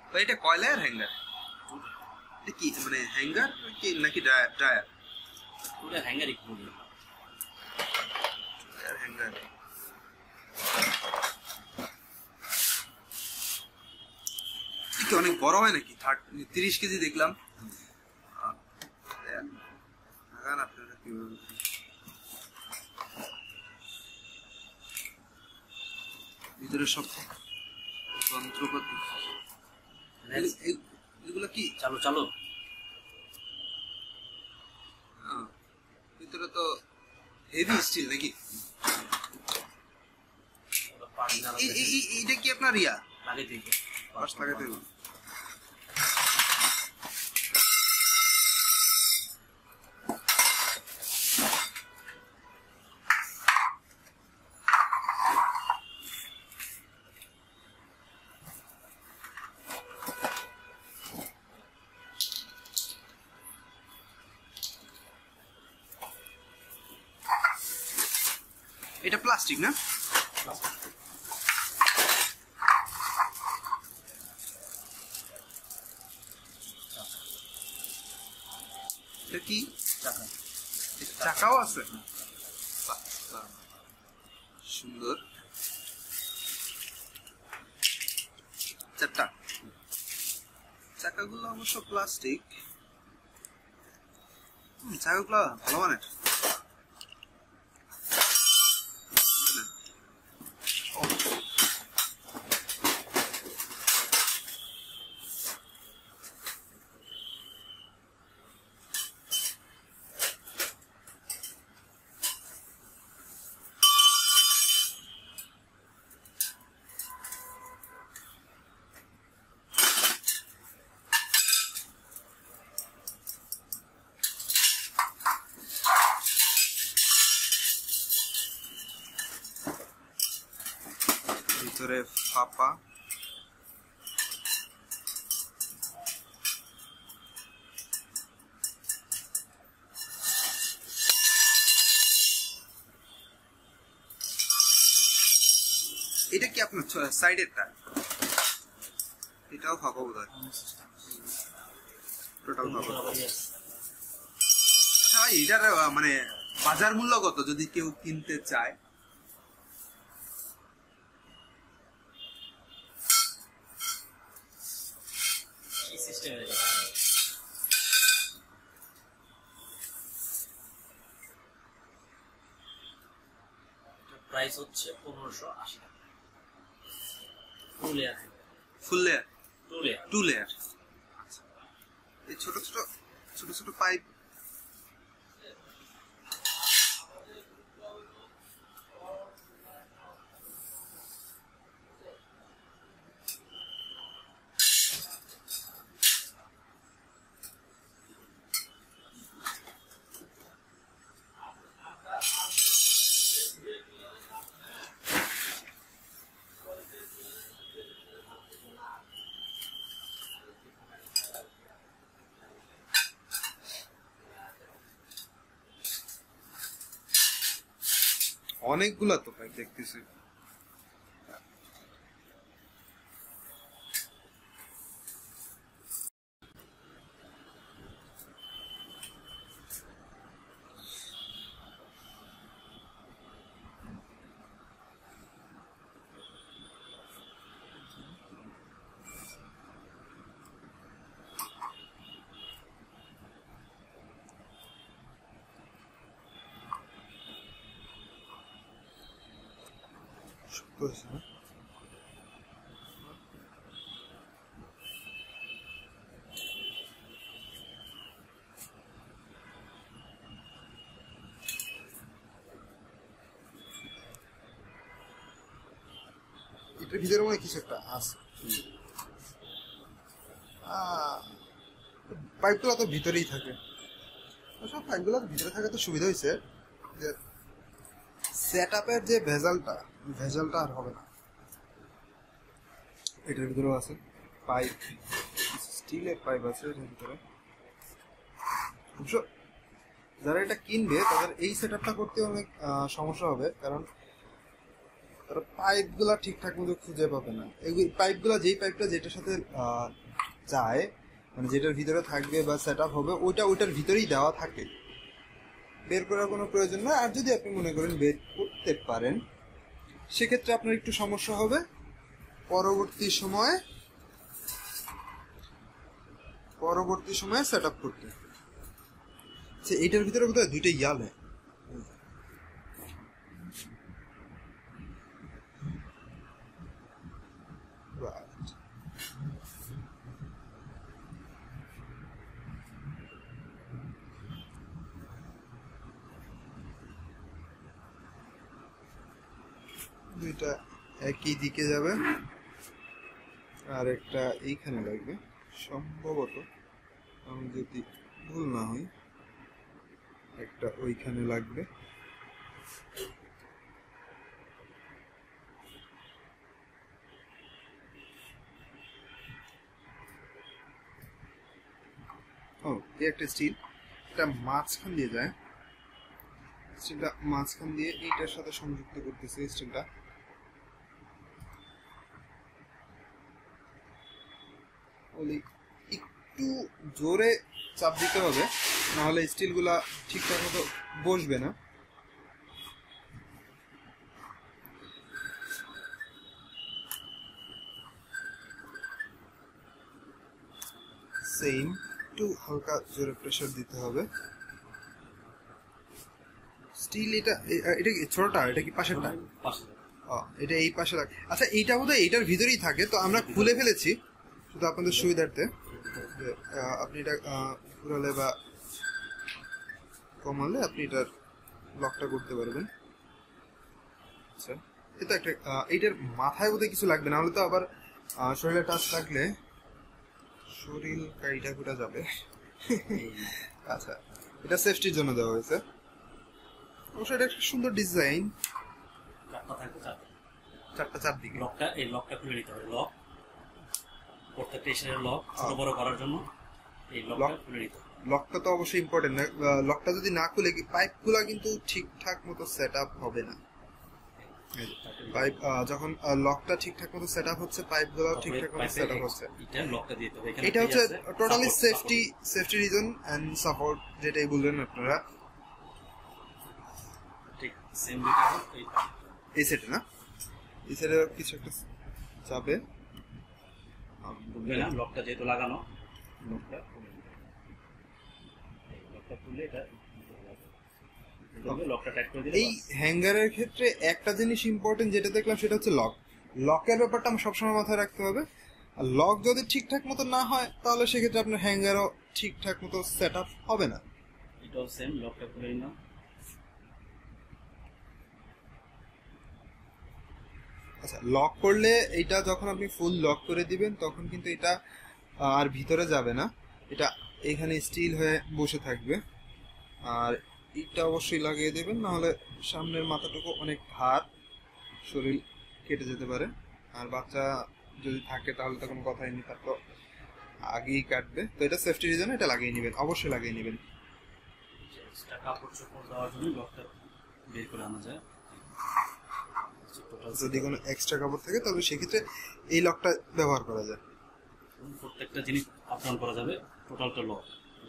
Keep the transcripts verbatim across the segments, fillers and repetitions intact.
তো এটা কয়লা আর হ্যাঙ্গার? এটা কি মানে হ্যাঙ্গার কি নাকি ড্রায়ার? ওটা হ্যাঙ্গারই বলি। Dryer hanger. কি অনেক বড় হয় নাকি? তিরিশ কেজি দেখলাম। ভিতরে সব যন্ত্রপাতি এগুলো কি? চালু চালু ভিতরে তো হেভি স্টিল নাকি? এইটা কি আপনার ইয়া আগে থেকে পাঁচ লাগাতে হবে? এটা প্লাস্টিক না? এটা কি? চাকা। চাকাও আছে? সুন্দর। চারটা চাকাগুলো অবশ্য প্লাস্টিক। চাকাগুলো ভালো মানের। ভিতরে ফাঁপা। এটা কি আপনার সাইডেরটা? এটাও ফাঁপা বোধ হয়। টোটাল ফাঁপা। আচ্ছা ভাই এটার মানে বাজার মূল্য কত যদি কেউ কিনতে চায়? প্রাইস হচ্ছে পনেরোশো আশি টাকা। Full layer. Full layer? Two layer. Two layer. আচ্ছা এই ছোট ছোট ছোট ছোট পাইপ অনেকগুলা তো ভাই দেখতেছি। Pues, ¿no? এটার ভিতরে মনে কিছু একটা আছে। পাইপগুলো তো ভিতরেই থাকে। সব পাইপগুলো ভিতরে থাকে তো সুবিধা হয়েছে যে সেট আপের যে ভেজালটা ভেজালটা আর হবে না। এটার ভিতরেও আছে পাইপ, স্টিলের পাইপ আছে এটার ভিতরে। অবশ্য যারা এটা কিনবে তাদের এই সেট আপটা করতে অনেক সমস্যা হবে, কারণ তারা পাইপগুলা ঠিকঠাক মতো খুঁজে পাবে না। এই পাইপগুলা যেই পাইপটা যেটার সাথে আহ, যায়, মানে যেটার ভিতরে থাকবে বা সেট আপ হবে, ওইটা ওইটার ভিতরেই দেওয়া থাকে, বের করার কোনো প্রয়োজন না। আর যদি আপনি মনে করেন বের করতে পারেন, সেক্ষেত্রে আপনার একটু সমস্যা হবে পরবর্তী সময়ে পরবর্তী সময়ে সেট আপ করতে। আচ্ছা, এইটার ভিতরে বোধহয় দুইটা ইয়াল হয়। Right. দুইটা একই দিকে যাবে, আর একটা এইখানে লাগবে সম্ভবত, আমি যদি ভুল না হই, একটা ওইখানে লাগবে। ও, এই একটা স্টিল, এটা মাঝখান দিয়ে যায়, স্টিলটা মাঝখান দিয়ে এইটার সাথে সংযুক্ত করতেছে স্টিলটা। একটু জোরে চাপ দিতে হবে, নাহলে স্টিল গুলা ঠিকঠাক মতো বসবে না। সেম, একটু হালকা জোরে প্রেসার দিতে হবে। স্টিল এটা এটা কি ছোটটা, এটা কি পাশেরটা? এটা এই পাশে লাগে। আচ্ছা, এইটা বোধহয় এইটার ভিতরেই থাকে, তো আমরা খুলে ফেলেছি শুধু আপনাদের সুবিধার্থে। আপনি এটা ঘুরালে বা কমালে আপনি এটার লকটা করতে পারবেন। আচ্ছা, এটা একটা এইটার মাথায় বোধহয় কিছু লাগবে না, হলে তো আবার শরীরে টাচ লাগলে শরীর কাইটা কুটা যাবে। আচ্ছা, এটা সেফটির জন্য দেওয়া হয়েছে। অবশ্য এটা একটা সুন্দর ডিজাইন। চারটা থাকবে, চারটা চারটা চারদিকে লকটা, এই লকটা খুলে নিতে হবে। লক প্রত্যেকটা স্টেশনের লক ছোট বড় করার জন্য এই লকটা খুলে নিতে হবে। লকটা তো অবশ্যই ইম্পর্টেন্ট। লকটা যদি না খুলে কি পাইপগুলো কিন্তু ঠিকঠাক মতো সেট আপ হবে না। পাইপ যখন লকটা ঠিকঠাক মতো সেট আপ হচ্ছে, পাইপগুলো ঠিকঠাক মতো সেট আপ হচ্ছে। এটা লকটা দিতে হবে। এটা হচ্ছে totally safety safety reason and support, যেটাই বললেন আপনারা। ঠিক সেম দিতে হবে। এই সেটে না, এই সেটে কিছু একটা যাবে না, লকটা যেহেতু লাগানো, লকটা খুলে দিতে হবে। লকটা খুলে এটা লকটা টাইট করে দিলে। এই হ্যাঙ্গারের ক্ষেত্রে একটা জিনিস ইম্পর্টেন্ট যেটা দেখলাম, সেটা হচ্ছে লক। লকের ব্যাপারটা আমার সবসময় মাথায় রাখতে হবে। আর লক যদি ঠিকঠাক মতো না হয়, তাহলে সেক্ষেত্রে আপনার হ্যাঙ্গারও ঠিকঠাক মতো সেট আপ হবে না। এটাও সেম, লকটা খুলে নিলাম। আচ্ছা, লক করলে এটা যখন আপনি ফুল লক করে দিবেন, তখন কিন্তু এটা আর ভিতরে যাবে না, এটা এখানে স্টিল হয়ে বসে থাকবে। আর এটা অবশ্যই লাগিয়ে দেবেন, নাহলে সামনের মাথাটুকু অনেক ভার, শরীর কেটে যেতে পারে। আর বাচ্চা যদি থাকে তাহলে তো কোনো কথাই নেই, তার তো আগেই কাটবে। তো এটা সেফটি রিজনে এটা লাগিয়ে নেবেন, অবশ্যই লাগিয়ে নেবেন। এক্সট্রা কাপড় চোপড় দেওয়ার জন্য লকটা বের করে আনা যায়। যদি কোনো এক্সট্রা কাপড় থাকে তাহলে সেক্ষেত্রে এই লকটা ব্যবহার করা যায়। প্রত্যেকটা জিনিস আপ ডাউন করা যাবে, টোটালটা লক।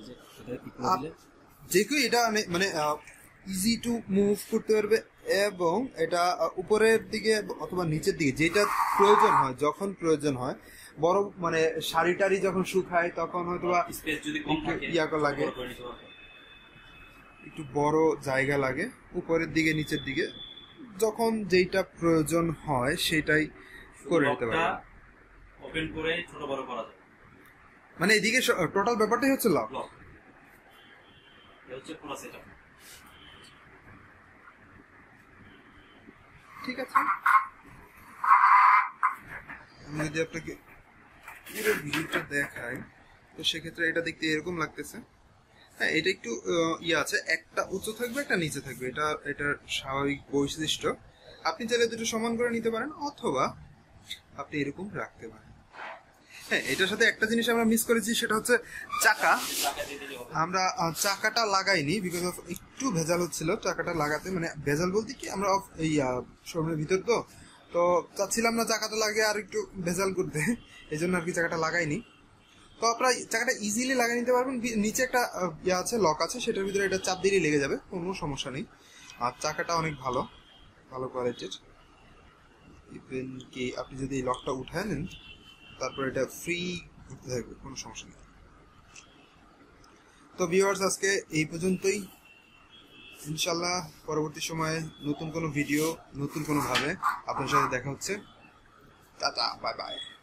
যে কেউ এটা মানে ইজি টু মুভ করতে পারবে, এবং এটা উপরের দিকে অথবা নিচের দিকে যেটা প্রয়োজন হয়, যখন প্রয়োজন হয়, বড় মানে শাড়ি টাড়ি যখন শুকায় তখন হয়তো স্পেস যদি কম থাকে, ইয়াকা লাগে, একটু বড় জায়গা লাগে উপরের দিকে নিচের দিকে, যখন যেটা প্রয়োজন হয় সেটাই করে নিতে পারবে। ওপেন করে ছোট বড় করা যাবে, মানে এদিকে টোটাল ব্যাপারটাই হচ্ছে লক। এই হচ্ছে পুরো সেটআপ। ঠিক আছে, আমি যদি আপনাকে পুরো ভিডিওটা দেখাই, তো সেক্ষেত্রে এটা দেখতে এরকম লাগতেছে। হ্যাঁ, এটা একটু ইয়ে আছে, একটা উঁচু থাকবে একটা নিচে থাকবে, এটা এটার স্বাভাবিক বৈশিষ্ট্য। আপনি চাইলে দুটো সমান করে নিতে পারেন, অথবা আপনি এরকম রাখতে পারেন। হ্যাঁ, এটার সাথে একটা জিনিস আমরা মিস করেছি, সেটা হচ্ছে চাকা। আমরা চাকাটা লাগাইনি বিকজ অফ একটু ভেজাল হচ্ছিল চাকাটা লাগাতে। মানে ভেজাল বলতে কি, আমরা এই শোরুমের ভিতর তো তো চাচ্ছিলাম না চাকাটা লাগে আর একটু ভেজাল করতে, এই জন্য আর কি চাকাটা লাগাইনি। তো আপনারা চাকাটা ইজিলি লাগিয়ে নিতে পারবেন। নিচে একটা ইয়ে আছে, লক আছে, সেটার ভিতরে এটা চাপ দিলেই লেগে যাবে, কোনো সমস্যা নেই। আর চাকাটা অনেক ভালো, ভালো কোয়ালিটির। ইভেন কি আপনি যদি এই লকটা উঠায় নেন তারপর এটা ফ্রি ঘুরতে থাকবে, কোনো সমস্যা নেই। তো ভিউয়ার্স, আজকে এই পর্যন্তই। ইনশাল্লাহ পরবর্তী সময়ে নতুন কোনো ভিডিও, নতুন কোনো ভাবে আপনার সাথে দেখা হচ্ছে। Tata, bye by.